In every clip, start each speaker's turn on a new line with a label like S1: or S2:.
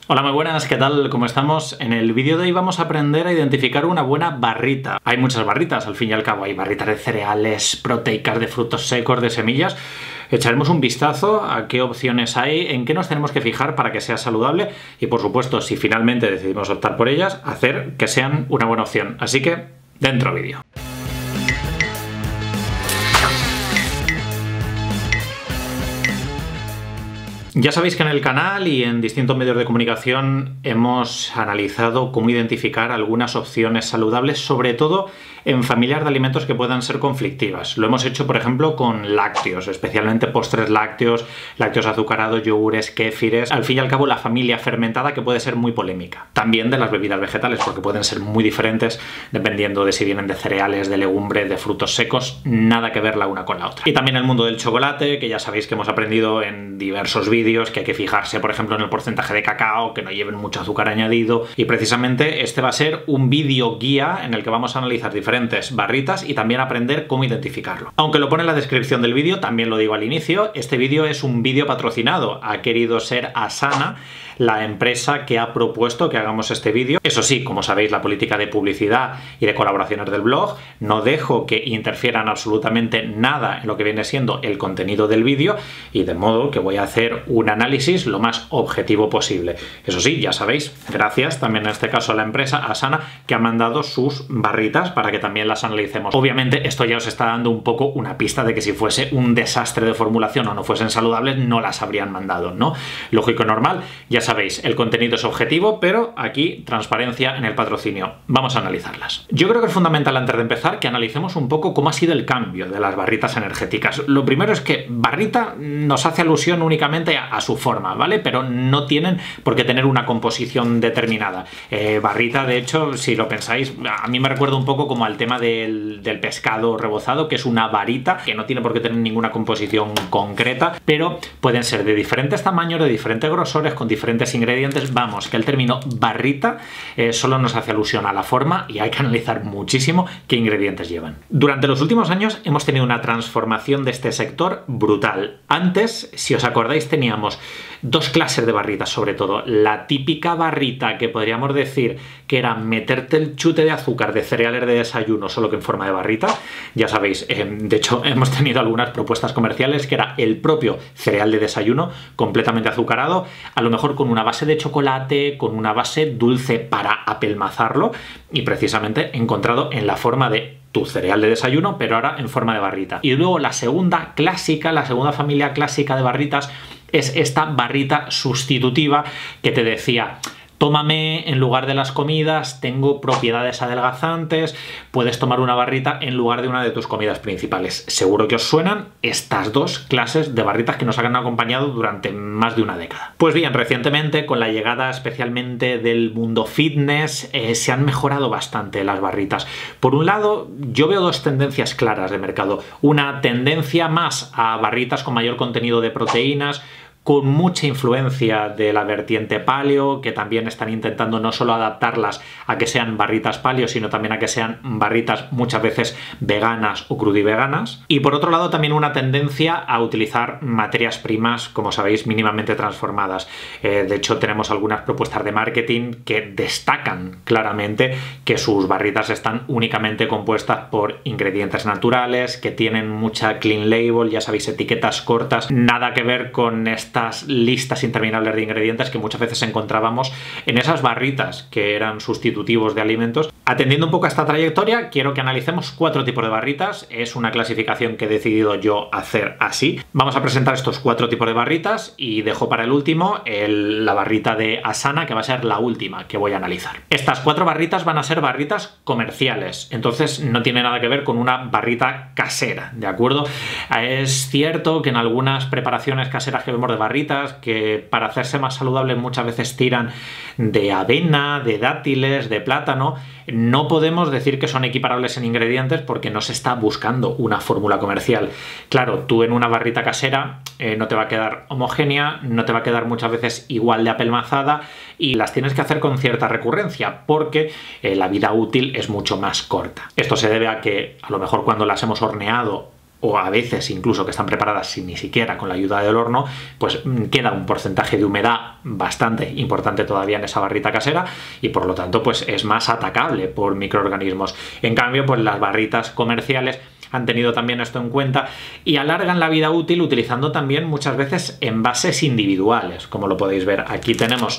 S1: Hola, muy buenas, ¿qué tal? ¿Cómo estamos? En el vídeo de hoy vamos a aprender a identificar una buena barrita. Hay muchas barritas, al fin y al cabo. Hay barritas de cereales, proteicas, de frutos secos, de semillas. Echaremos un vistazo a qué opciones hay, en qué nos tenemos que fijar para que sea saludable y, por supuesto, si finalmente decidimos optar por ellas, hacer que sean una buena opción. Así que, dentro vídeo. Ya sabéis que en el canal y en distintos medios de comunicación hemos analizado cómo identificar algunas opciones saludables, sobre todo en familias de alimentos que puedan ser conflictivas. Lo hemos hecho, por ejemplo, con lácteos, especialmente postres lácteos, lácteos azucarados, yogures, kéfires. Al fin y al cabo, la familia fermentada que puede ser muy polémica. También de las bebidas vegetales, porque pueden ser muy diferentes dependiendo de si vienen de cereales, de legumbres, de frutos secos. Nada que ver la una con la otra. Y también el mundo del chocolate, que ya sabéis que hemos aprendido en diversos vídeos que hay que fijarse, por ejemplo, en el porcentaje de cacao, que no lleven mucho azúcar añadido. Y precisamente este va a ser un vídeo guía en el que vamos a analizar diferentes barritas y también aprender cómo identificarlo. Aunque lo pone en la descripción del vídeo, también lo digo al inicio, este vídeo es un vídeo patrocinado. Ha querido ser Asana la empresa que ha propuesto que hagamos este vídeo. Eso sí, como sabéis, la política de publicidad y de colaboraciones del blog, no dejo que interfieran absolutamente nada en lo que viene siendo el contenido del vídeo, y de modo que voy a hacer un análisis lo más objetivo posible. Eso sí, ya sabéis, gracias también en este caso a la empresa Asana, que ha mandado sus barritas para que también las analicemos. Obviamente esto ya os está dando un poco una pista de que si fuese un desastre de formulación o no fuesen saludables, no las habrían mandado, ¿no? Lógico y normal. Ya sabéis, el contenido es objetivo, pero aquí transparencia en el patrocinio. Vamos a analizarlas. Yo creo que es fundamental, antes de empezar, que analicemos un poco cómo ha sido el cambio de las barritas energéticas. Lo primero es que barrita nos hace alusión únicamente a su forma, ¿vale? Pero no tienen por qué tener una composición determinada. Barrita, de hecho, si lo pensáis, a mí me recuerda un poco como al tema del pescado rebozado, que es una varita que no tiene por qué tener ninguna composición concreta, pero pueden ser de diferentes tamaños, de diferentes grosores, con diferentes ingredientes. Vamos, que el término barrita solo nos hace alusión a la forma y hay que analizar muchísimo qué ingredientes llevan. Durante los últimos años hemos tenido una transformación de este sector brutal. Antes, si os acordáis, teníamos dos clases de barritas, sobre todo. La típica barrita que podríamos decir que era meterte el chute de azúcar de cereales de desayuno, solo que en forma de barrita. Ya sabéis, de hecho hemos tenido algunas propuestas comerciales que era el propio cereal de desayuno completamente azucarado, a lo mejor con una base de chocolate, con una base dulce para apelmazarlo, y precisamente encontrado en la forma de tu cereal de desayuno, pero ahora en forma de barrita. Y luego la segunda clásica, la segunda familia clásica de barritas es esta barrita sustitutiva que te decía: tómame en lugar de las comidas, tengo propiedades adelgazantes, puedes tomar una barrita en lugar de una de tus comidas principales. Seguro que os suenan estas dos clases de barritas que nos han acompañado durante más de una década. Pues bien, recientemente, con la llegada especialmente del mundo fitness, se han mejorado bastante las barritas. Por un lado, yo veo dos tendencias claras de mercado. Una tendencia más a barritas con mayor contenido de proteínas, con mucha influencia de la vertiente paleo, que también están intentando no solo adaptarlas a que sean barritas paleo, sino también a que sean barritas muchas veces veganas o crudiveganas. Y por otro lado, también una tendencia a utilizar materias primas, como sabéis, mínimamente transformadas. De hecho, tenemos algunas propuestas de marketing que destacan claramente que sus barritas están únicamente compuestas por ingredientes naturales, que tienen mucha clean label, ya sabéis, etiquetas cortas, nada que ver con estas listas interminables de ingredientes que muchas veces encontrábamos en esas barritas que eran sustitutivos de alimentos. Atendiendo un poco a esta trayectoria, quiero que analicemos 4 tipos de barritas. Es una clasificación que he decidido yo hacer así. Vamos a presentar estos 4 tipos de barritas y dejo para el último la barrita de Asana, que va a ser la última que voy a analizar. Estas 4 barritas van a ser barritas comerciales, entonces no tiene nada que ver con una barrita casera, ¿de acuerdo? Es cierto que en algunas preparaciones caseras que vemos de barritas, que para hacerse más saludables muchas veces tiran de avena, de dátiles, de plátano, no podemos decir que son equiparables en ingredientes porque no se está buscando una fórmula comercial. Claro, tú en una barrita casera no te va a quedar homogénea, no te va a quedar muchas veces igual de apelmazada y las tienes que hacer con cierta recurrencia porque la vida útil es mucho más corta. Esto se debe a que a lo mejor cuando las hemos horneado o a veces incluso que están preparadas sin ni siquiera con la ayuda del horno, pues queda un porcentaje de humedad bastante importante todavía en esa barrita casera y por lo tanto pues es más atacable por microorganismos. En cambio, pues las barritas comerciales han tenido también esto en cuenta y alargan la vida útil utilizando también muchas veces envases individuales, como lo podéis ver. Aquí tenemos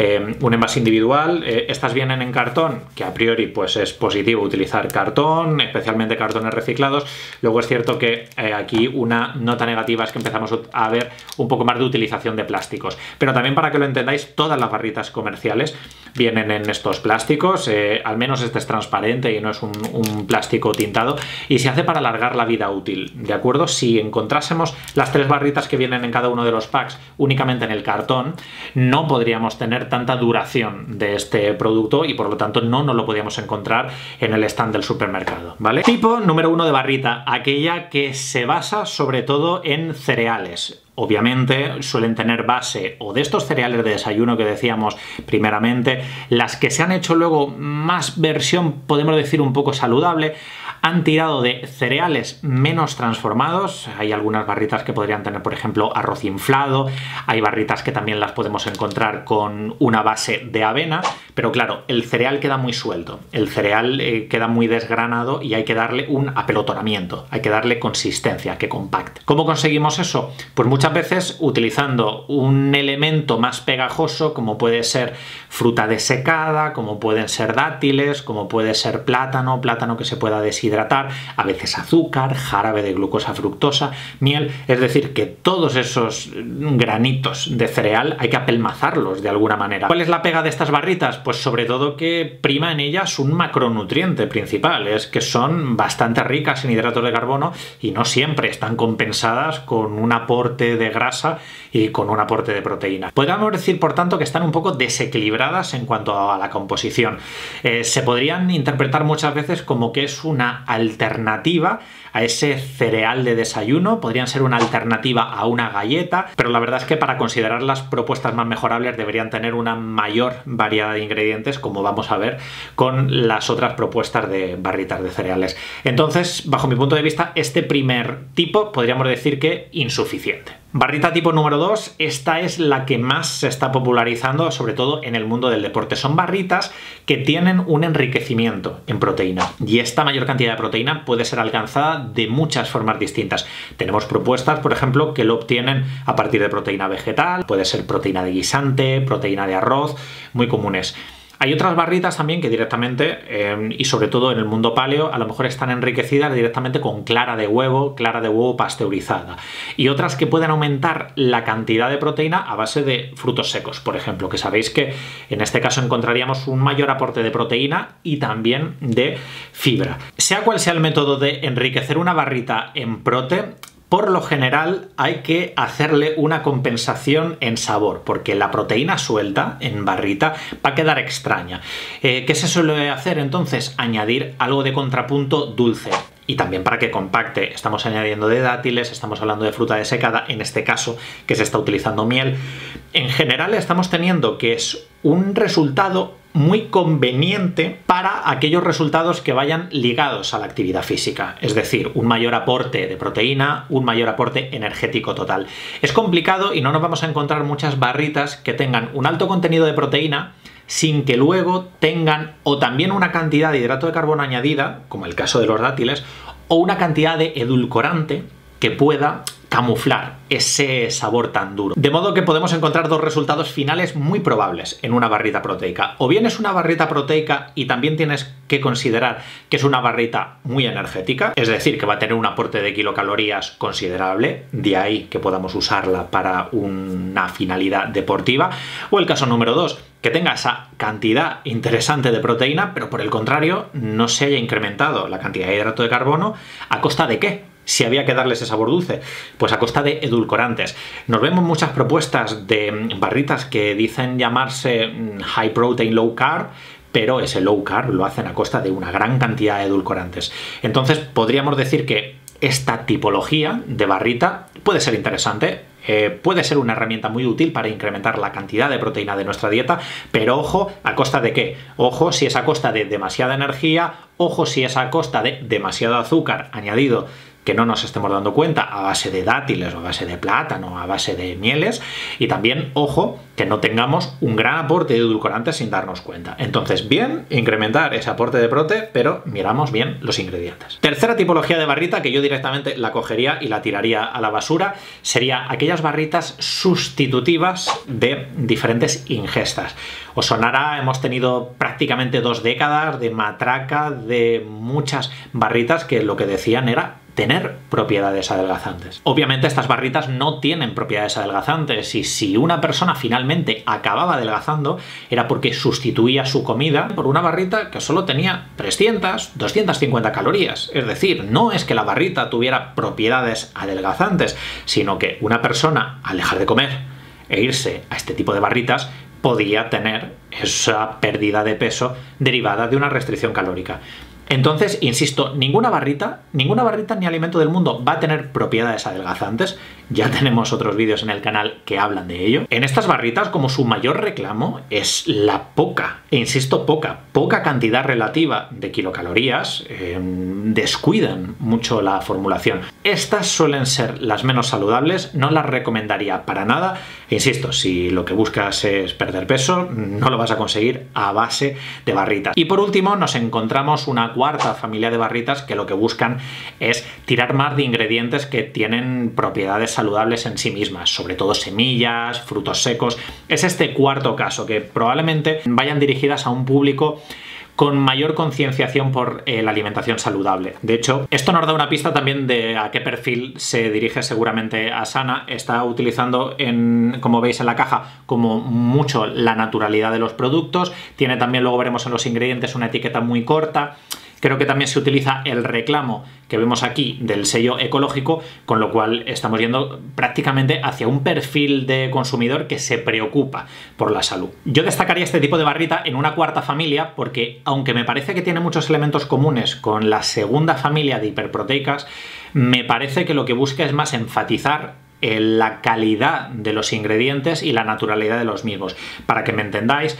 S1: un envase individual, estas vienen en cartón, que a priori pues es positivo utilizar cartón, especialmente cartones reciclados. Luego es cierto que aquí una nota negativa es que empezamos a ver un poco más de utilización de plásticos, pero también para que lo entendáis, todas las barritas comerciales vienen en estos plásticos, al menos este es transparente y no es un plástico tintado, y se hace para alargar la vida útil, ¿de acuerdo? Si encontrásemos las 3 barritas que vienen en cada uno de los packs únicamente en el cartón, no podríamos tener tanta duración de este producto y por lo tanto no nos lo podríamos encontrar en el stand del supermercado, ¿vale? Tipo número 1 de barrita, aquella que se basa sobre todo en cereales. Obviamente suelen tener base o de estos cereales de desayuno que decíamos primeramente, las que se han hecho luego más versión, podemos decir, un poco saludable, han tirado de cereales menos transformados. Hay algunas barritas que podrían tener, por ejemplo, arroz inflado, hay barritas que también las podemos encontrar con una base de avena, pero claro, el cereal queda muy suelto, el cereal queda muy desgranado y hay que darle un apelotonamiento, hay que darle consistencia, que compacte. ¿Cómo conseguimos eso? Pues muchas veces utilizando un elemento más pegajoso como puede ser fruta desecada, como pueden ser dátiles, como puede ser plátano que se pueda deshidratar, a veces azúcar, jarabe de glucosa fructosa, miel, es decir, que todos esos granitos de cereal hay que apelmazarlos de alguna manera. ¿Cuál es la pega de estas barritas? Pues sobre todo que prima en ellas un macronutriente principal, es que son bastante ricas en hidratos de carbono y no siempre están compensadas con un aporte de grasa y con un aporte de proteína. Podríamos decir, por tanto, que están un poco desequilibradas en cuanto a la composición. Se podrían interpretar muchas veces como que es una alternativa a ese cereal de desayuno, podrían ser una alternativa a una galleta, pero la verdad es que para considerar las propuestas más mejorables deberían tener una mayor variedad de ingredientes, como vamos a ver con las otras propuestas de barritas de cereales. Entonces, bajo mi punto de vista, este primer tipo podríamos decir que insuficiente. Barrita tipo número 2, esta es la que más se está popularizando, sobre todo en el mundo del deporte. Son barritas que tienen un enriquecimiento en proteína y esta mayor cantidad de proteína puede ser alcanzada de muchas formas distintas. Tenemos propuestas, por ejemplo, que lo obtienen a partir de proteína vegetal, puede ser proteína de guisante, proteína de arroz, muy comunes. Hay otras barritas también que directamente, y sobre todo en el mundo paleo, a lo mejor están enriquecidas directamente con clara de huevo pasteurizada. Y otras que pueden aumentar la cantidad de proteína a base de frutos secos, por ejemplo, que sabéis que en este caso encontraríamos un mayor aporte de proteína y también de fibra. Sea cual sea el método de enriquecer una barrita en prote, por lo general hay que hacerle una compensación en sabor, porque la proteína suelta en barrita va a quedar extraña. ¿Qué se suele hacer entonces? Añadir algo de contrapunto dulce. Y también para que compacte, estamos añadiendo de dátiles, estamos hablando de fruta desecada, en este caso que se está utilizando miel. En general estamos teniendo que es un resultado muy conveniente para aquellos resultados que vayan ligados a la actividad física, es decir, un mayor aporte de proteína, un mayor aporte energético total. Es complicado y no nos vamos a encontrar muchas barritas que tengan un alto contenido de proteína sin que luego tengan o también una cantidad de hidrato de carbono añadida, como el caso de los dátiles, o una cantidad de edulcorante que pueda camuflar ese sabor tan duro. De modo que podemos encontrar dos resultados finales muy probables en una barrita proteica. O bien es una barrita proteica y también tienes que considerar que es una barrita muy energética, es decir, que va a tener un aporte de kilocalorías considerable, de ahí que podamos usarla para una finalidad deportiva. O el caso número 2, que tenga esa cantidad interesante de proteína, pero por el contrario no se haya incrementado la cantidad de hidrato de carbono. ¿A costa de qué? Si había que darle ese sabor dulce, pues a costa de edulcorantes. Nos vemos muchas propuestas de barritas que dicen llamarse high protein low carb, pero ese low carb lo hacen a costa de una gran cantidad de edulcorantes. Entonces podríamos decir que esta tipología de barrita puede ser interesante, puede ser una herramienta muy útil para incrementar la cantidad de proteína de nuestra dieta, pero ojo, ¿a costa de qué? Ojo si es a costa de demasiada energía, ojo si es a costa de demasiado azúcar añadido que no nos estemos dando cuenta, a base de dátiles o a base de plátano, a base de mieles, y también, ojo, que no tengamos un gran aporte de edulcorantes sin darnos cuenta. Entonces, bien, incrementar ese aporte de prote, pero miramos bien los ingredientes. Tercera tipología de barrita que yo directamente la cogería y la tiraría a la basura sería aquellas barritas sustitutivas de diferentes ingestas. Os sonará, hemos tenido prácticamente 2 décadas de matraca de muchas barritas que lo que decían era tener propiedades adelgazantes. Obviamente estas barritas no tienen propiedades adelgazantes, y si una persona finalmente acababa adelgazando era porque sustituía su comida por una barrita que solo tenía 300, 250 calorías. Es decir, no es que la barrita tuviera propiedades adelgazantes, sino que una persona, al dejar de comer e irse a este tipo de barritas, podía tener esa pérdida de peso derivada de una restricción calórica. Entonces, insisto, ninguna barrita ni alimento del mundo va a tener propiedades adelgazantes. Ya tenemos otros vídeos en el canal que hablan de ello. En estas barritas, como su mayor reclamo es la poca, e insisto, poca cantidad relativa de kilocalorías, descuidan mucho la formulación. Estas suelen ser las menos saludables, no las recomendaría para nada. E insisto, si lo que buscas es perder peso, no lo vas a conseguir a base de barritas. Y por último, nos encontramos una cuarta familia de barritas que lo que buscan es tirar más de ingredientes que tienen propiedades saludables en sí mismas, sobre todo semillas, frutos secos. Es este cuarto caso, que probablemente vayan dirigidas a un público con mayor concienciación por la alimentación saludable. De hecho, esto nos da una pista también de a qué perfil se dirige seguramente Asana. Está utilizando, como veis en la caja, como mucho la naturalidad de los productos. Tiene también, luego veremos en los ingredientes, una etiqueta muy corta. Creo que también se utiliza el reclamo que vemos aquí del sello ecológico, con lo cual estamos yendo prácticamente hacia un perfil de consumidor que se preocupa por la salud. Yo destacaría este tipo de barrita en una cuarta familia porque, aunque me parece que tiene muchos elementos comunes con la segunda familia de hiperproteicas, me parece que lo que busca es más enfatizar la calidad de los ingredientes y la naturalidad de los mismos. Para que me entendáis,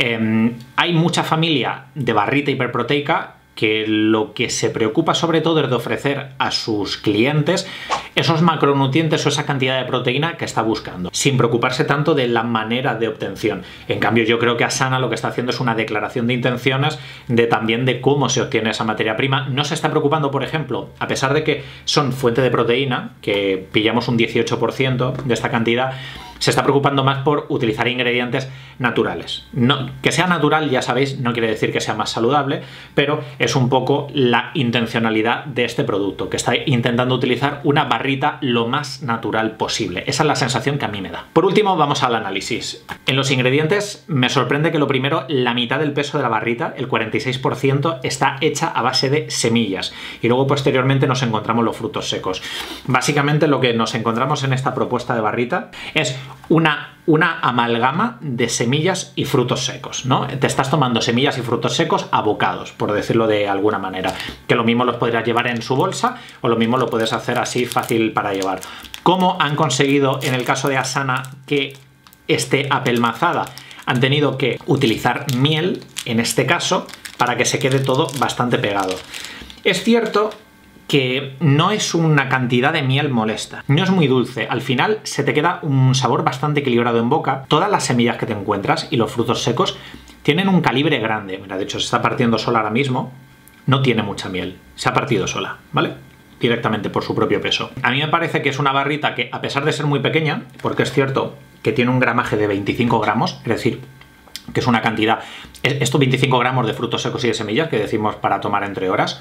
S1: hay mucha familia de barrita hiperproteica que lo que se preocupa sobre todo es de ofrecer a sus clientes esos macronutrientes o esa cantidad de proteína que está buscando, sin preocuparse tanto de la manera de obtención. En cambio, yo creo que Asana lo que está haciendo es una declaración de intenciones también de cómo se obtiene esa materia prima. No se está preocupando, por ejemplo, a pesar de que son fuente de proteína, que pillamos un 18% de esta cantidad, se está preocupando más por utilizar ingredientes naturales. No, que sea natural, ya sabéis, no quiere decir que sea más saludable, pero es un poco la intencionalidad de este producto, que está intentando utilizar una barrita lo más natural posible. Esa es la sensación que a mí me da. Por último, vamos al análisis. En los ingredientes me sorprende que lo primero, la mitad del peso de la barrita, el 46%, está hecha a base de semillas, y luego posteriormente nos encontramos los frutos secos. Básicamente lo que nos encontramos en esta propuesta de barrita es una amalgama de semillas y frutos secos, ¿no? Te estás tomando semillas y frutos secos a bocados, por decirlo de alguna manera, que lo mismo los podrías llevar en su bolsa o lo mismo lo puedes hacer así fácil para llevar. ¿Cómo han conseguido en el caso de Asana que esté apelmazada? Han tenido que utilizar miel, en este caso, para que se quede todo bastante pegado. Es cierto que no es una cantidad de miel molesta, no es muy dulce, al final se te queda un sabor bastante equilibrado en boca. Todas las semillas que te encuentras y los frutos secos tienen un calibre grande. Mira, de hecho se está partiendo sola ahora mismo, no tiene mucha miel, se ha partido sola, ¿vale? Directamente por su propio peso. A mí me parece que es una barrita que, a pesar de ser muy pequeña, porque es cierto que tiene un gramaje de 25 gramos, es decir, que es una cantidad, estos 25 gramos de frutos secos y de semillas que decimos para tomar entre horas,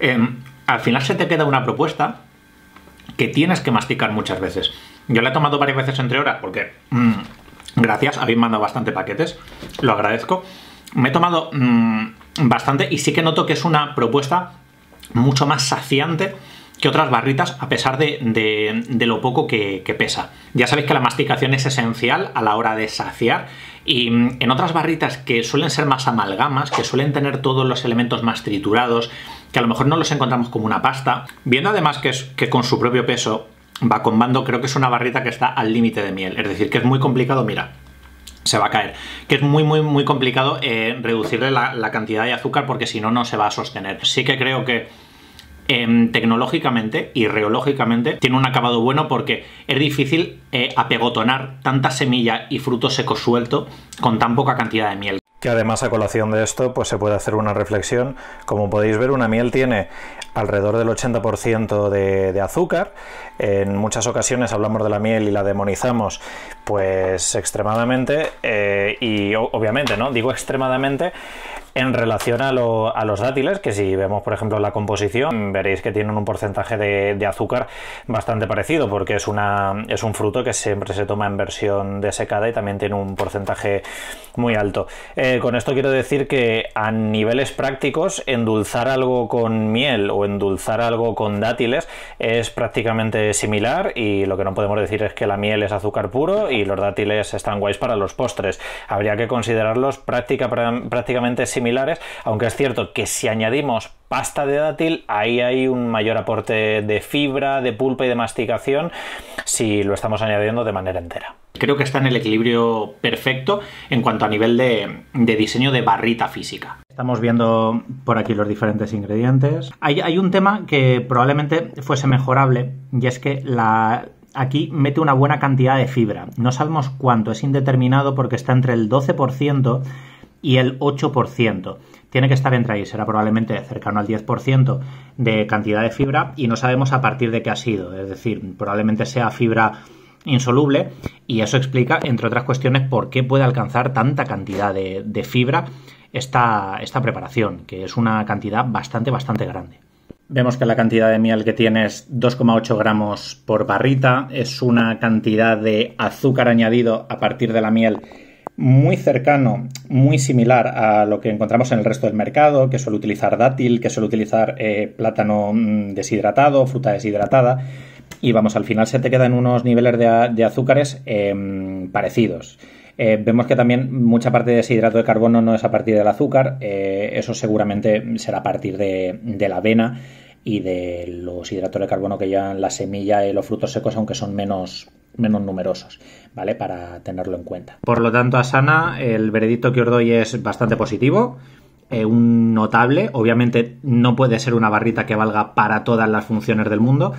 S1: al final se te queda una propuesta que tienes que masticar muchas veces. Yo la he tomado varias veces entre horas porque, gracias, habéis mandado bastante paquetes, lo agradezco. Me he tomado bastante y sí que noto que es una propuesta mucho más saciante que otras barritas, a pesar de lo poco que pesa. Ya sabéis que la masticación es esencial a la hora de saciar, y en otras barritas que suelen ser más amalgamas, que suelen tener todos los elementos más triturados, que a lo mejor no los encontramos como una pasta, viendo además que con su propio peso va combando, creo que es una barrita que está al límite de miel, es decir, que es muy complicado, mira, se va a caer, que es muy complicado reducirle la cantidad de azúcar, porque si no, no se va a sostener. Sí que creo que Tecnológicamente y reológicamente tiene un acabado bueno porque es difícil apegotonar tanta semilla y fruto seco suelto con tan poca cantidad de miel.
S2: Que además, a colación de esto, pues se puede hacer una reflexión. Como podéis ver, una miel tiene alrededor del 80% de azúcar. En muchas ocasiones hablamos de la miel y la demonizamos pues extremadamente, y obviamente, ¿no? Digo extremadamente en relación a los dátiles, que si vemos por ejemplo la composición, veréis que tienen un porcentaje de azúcar bastante parecido, porque es un fruto que siempre se toma en versión desecada y también tiene un porcentaje muy alto. Con esto quiero decir que a niveles prácticos, endulzar algo con miel o endulzar algo con dátiles es prácticamente similar, y lo que no podemos decir es que la miel es azúcar puro y los dátiles están guays para los postres. Habría que considerarlos prácticamente similares, aunque es cierto que si añadimos pasta de dátil, ahí hay un mayor aporte de fibra, de pulpa y de masticación si lo estamos añadiendo de manera entera.
S1: Creo que está en el equilibrio perfecto en cuanto a nivel de diseño de barrita física. Estamos viendo por aquí los diferentes ingredientes. Hay un tema que probablemente fuese mejorable, y es que aquí mete una buena cantidad de fibra. No sabemos cuánto, es indeterminado porque está entre el 12% y el 8%. Tiene que estar entre ahí, será probablemente cercano al 10% de cantidad de fibra, y no sabemos a partir de qué ha sido. Es decir, probablemente sea fibra insoluble, y eso explica, entre otras cuestiones, por qué puede alcanzar tanta cantidad de fibra esta preparación, que es una cantidad bastante grande. Vemos que la cantidad de miel que tiene es 2,8 gramos por barrita, es una cantidad de azúcar añadido a partir de la miel muy cercano, muy similar a lo que encontramos en el resto del mercado, que suele utilizar dátil, que suele utilizar plátano deshidratado, fruta deshidratada, y vamos, al final se te quedan unos niveles de azúcares parecidos. Vemos que también mucha parte de ese hidrato de carbono no es a partir del azúcar, eso seguramente será a partir de la avena y de los hidratos de carbono que llevan la semilla y los frutos secos, aunque son menos numerosos, ¿vale? Para tenerlo en cuenta. Por lo tanto, Asana, el veredicto que os doy es bastante positivo, un notable. Obviamente no puede ser una barrita que valga para todas las funciones del mundo,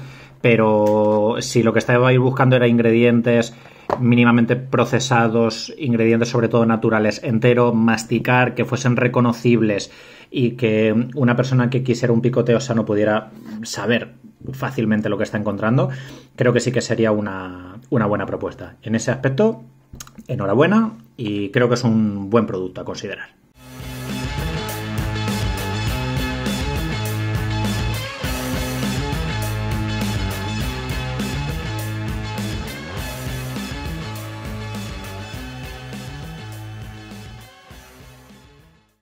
S1: pero si lo que estabais buscando era ingredientes mínimamente procesados, ingredientes sobre todo naturales, entero, masticar, que fuesen reconocibles y que una persona que quisiera un picoteo sano pudiera saber fácilmente lo que está encontrando, creo que sí que sería una buena propuesta. En ese aspecto, enhorabuena, y creo que es un buen producto a considerar.